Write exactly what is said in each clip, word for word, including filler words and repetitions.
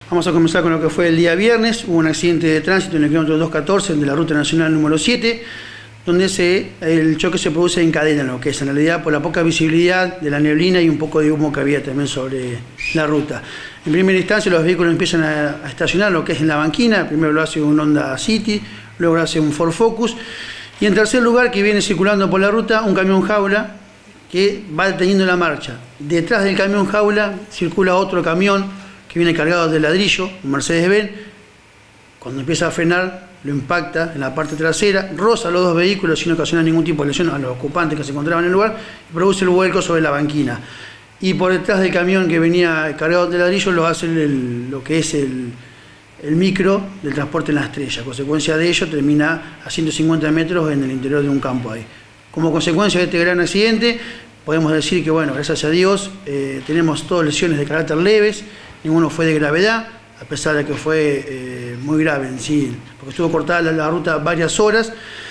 Vamos a comenzar con lo que fue el día viernes. Hubo un accidente de tránsito en el kilómetro doscientos catorce de la ruta nacional número siete, donde se, el choque se produce en cadena, lo que es en realidad por la poca visibilidad de la neblina y un poco de humo que había también sobre la ruta. En primera instancia los vehículos empiezan a, a estacionar lo que es en la banquina. Primero lo hace un Honda City, luego lo hace un Ford Focus, y en tercer lugar, que viene circulando por la ruta, un camión jaula que va deteniendo la marcha. Detrás del camión jaula circula otro camión que viene cargado de ladrillo, un Mercedes-Benz. Cuando empieza a frenar, lo impacta en la parte trasera, roza los dos vehículos sin ocasionar ningún tipo de lesión a los ocupantes que se encontraban en el lugar y produce el vuelco sobre la banquina. Y por detrás del camión que venía cargado de ladrillo lo hace el, lo que es el, el micro del transporte en la estrella. A consecuencia de ello termina a ciento cincuenta metros en el interior de un campo ahí. Como consecuencia de este gran accidente, podemos decir que, bueno, gracias a Dios, eh, tenemos todas lesiones de carácter leves. Ninguno fue de gravedad, a pesar de que fue eh, muy grave en sí, porque estuvo cortada la, la ruta varias horas,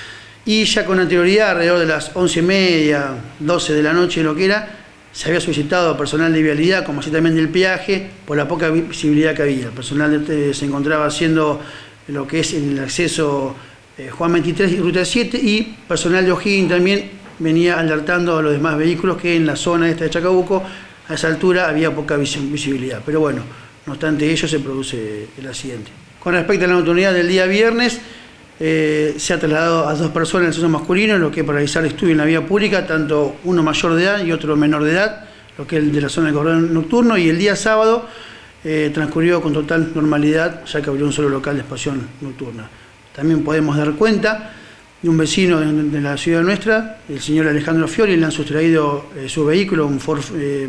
y ya con anterioridad, alrededor de las once y media, doce de la noche, lo que era, se había solicitado a personal de vialidad, como así también del peaje, por la poca visibilidad que había. El personal de, se encontraba haciendo lo que es el acceso eh, Juan veintitrés y Ruta siete, y personal de O'Higgins también venía alertando a los demás vehículos que en la zona esta de Chacabuco, a esa altura había poca visibilidad, pero bueno, no obstante ello se produce el accidente. Con respecto a la nocturnidad del día viernes, eh, se ha trasladado a dos personas en el sexo masculino, lo que es para realizar estudio en la vía pública, tanto uno mayor de edad y otro menor de edad, lo que es el de la zona del corredor nocturno, y el día sábado eh, transcurrió con total normalidad, ya que abrió un solo local de expansión nocturna. También podemos dar cuenta de un vecino de, de la ciudad nuestra, el señor Alejandro Fiori. Le han sustraído eh, su vehículo, un Ford, eh,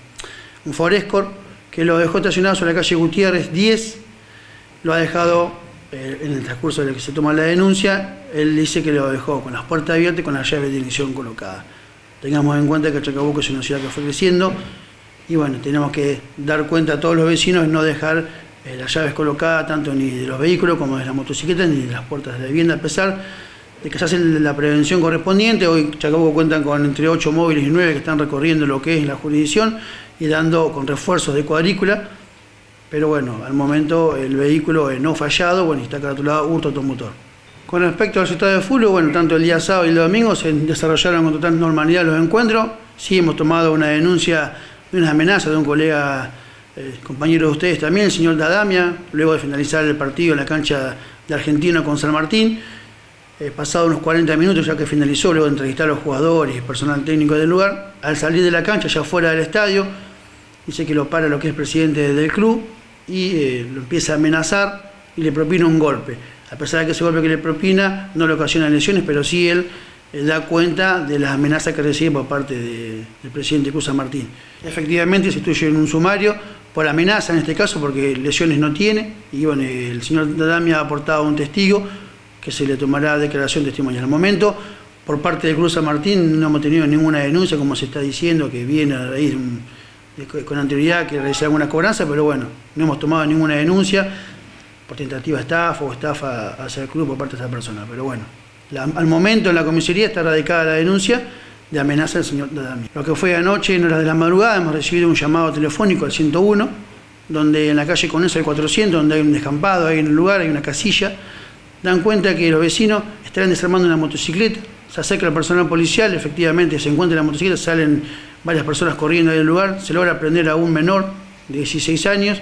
un Ford Escort, que lo dejó estacionado sobre la calle Gutiérrez diez, lo ha dejado eh, en el transcurso de que se toma la denuncia. Él dice que lo dejó con las puertas abiertas y con la llave de ignición colocada. Tengamos en cuenta que Chacabuco es una ciudad que fue creciendo, y bueno, tenemos que dar cuenta a todos los vecinos de no dejar eh, las llaves colocadas, tanto ni de los vehículos como de las motocicletas, ni de las puertas de la vivienda, a pesar de que se hace la prevención correspondiente. Hoy Chacabuco cuentan con entre ocho móviles y nueve que están recorriendo lo que es la jurisdicción y dando con refuerzos de cuadrícula, pero bueno, al momento el vehículo no fallado, bueno, y está caratulado hurto automotor. Con respecto al resultado de fútbol, bueno, tanto el día sábado y el domingo se desarrollaron con total normalidad los encuentros. Sí, hemos tomado una denuncia de unas amenazas de un colega, eh, compañero de ustedes también, el señor Dadamia, luego de finalizar el partido en la cancha de Argentino con San Martín. Eh, pasado unos cuarenta minutos, ya que finalizó, luego de entrevistar a los jugadores y personal técnico del lugar, al salir de la cancha, ya fuera del estadio, dice que lo para lo que es presidente del club y eh, lo empieza a amenazar y le propina un golpe. A pesar de que ese golpe que le propina no le ocasiona lesiones, pero sí él eh, da cuenta de las amenazas que recibe por parte de, del presidente Cruz San Martín. Efectivamente se instruye en un sumario por amenaza en este caso, porque lesiones no tiene, y bueno, el señor Dadamia ha aportado un testigo que se le tomará declaración testimonial. Al momento, por parte de Cruz San Martín, no hemos tenido ninguna denuncia, como se está diciendo, que viene a raíz de un, de, con anterioridad que realizar alguna cobranza, pero bueno, no hemos tomado ninguna denuncia por tentativa de estafa o estafa hacia el club por parte de esa persona. Pero bueno, la, al momento en la comisaría está radicada la denuncia de amenaza del señor Dadamia. Lo que fue anoche, en horas de la madrugada, hemos recibido un llamado telefónico al ciento uno, donde en la calle Conesa del cuatrocientos, donde hay un descampado, ahí en el lugar, hay una casilla. Dan cuenta que los vecinos estarán desarmando una motocicleta, se acerca el personal policial, efectivamente se encuentra la motocicleta, salen varias personas corriendo del lugar, se logra prender a un menor de dieciséis años,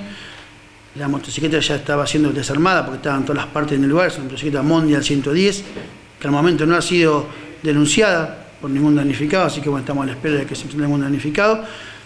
la motocicleta ya estaba siendo desarmada porque estaban todas las partes en el lugar, es una motocicleta Mondial ciento diez, que al momento no ha sido denunciada por ningún damnificado, así que bueno, estamos a la espera de que se presente ningún damnificado.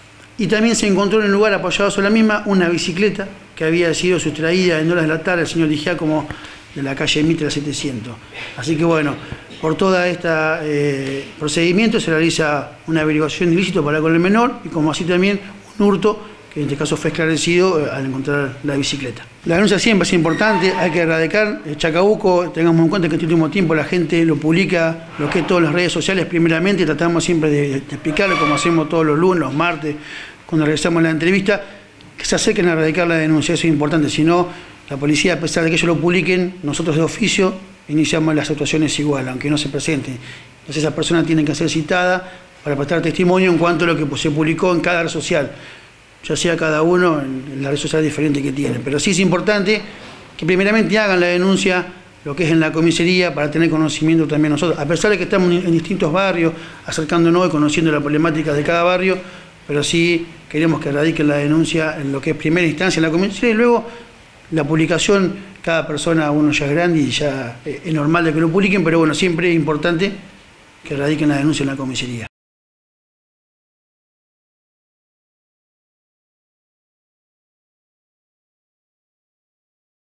Y también se encontró en el lugar, apoyado sobre la misma, una bicicleta que había sido sustraída en horas de la tarde al señor Giacomo de la calle Mitra setecientos. Así que bueno, por todo este eh, procedimiento se realiza una averiguación ilícita para con el menor, y como así también un hurto, que en este caso fue esclarecido eh, al encontrar la bicicleta. La denuncia siempre es importante, hay que erradicar. Eh, Chacabuco, tengamos en cuenta que en este último tiempo la gente lo publica, lo que es todas las redes sociales primeramente, tratamos siempre de, de explicarlo, como hacemos todos los lunes, los martes, cuando realizamos la entrevista, que se acerquen a erradicar la denuncia, eso es importante. Si no, la policía, a pesar de que ellos lo publiquen, nosotros de oficio iniciamos las actuaciones igual, aunque no se presenten. Entonces esa persona tiene que ser citada para prestar testimonio en cuanto a lo que se publicó en cada red social. ya sea cada uno en, en la red social diferente que tiene. Pero sí es importante que primeramente hagan la denuncia, lo que es en la comisaría, para tener conocimiento también nosotros, a pesar de que estamos en distintos barrios, acercándonos y conociendo la problemática de cada barrio, pero sí queremos que radiquen la denuncia en lo que es primera instancia en la comisaría, y luego la publicación, cada persona, uno ya es grande y ya es normal de que lo publiquen, pero bueno, siempre es importante que radiquen la denuncia en la comisaría.